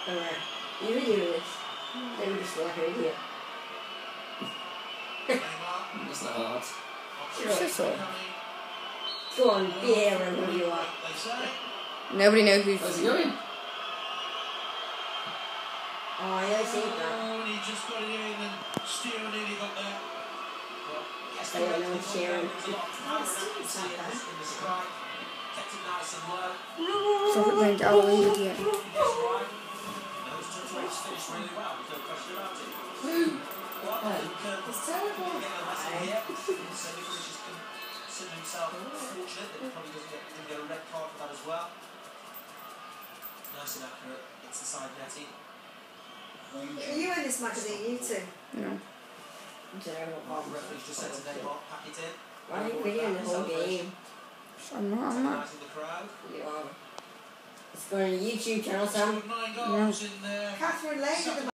Alright. You would do this. They would just like an idiot. That's not hard. Sure. Go on, be Aaron, who you are. Nobody knows who's... How's he going? Oh, I only seen that. And he just got it in and Steer nearly got there. I don't know if Sharon. Stop it going out of the idiot. It's terrible. Himself fortunate that he probably didn't get a red card for that as well. Nice and accurate. It's the side netting. Are you in this magazine, you two? No. I'm terrible. The referee's just said to Neymar, pack it in. Why are you videoing the whole game? I'm not. Recognizing the crowd. You are. It's going on a YouTube channel, Sam. Scored 9 goals in there. Catherine Lane did the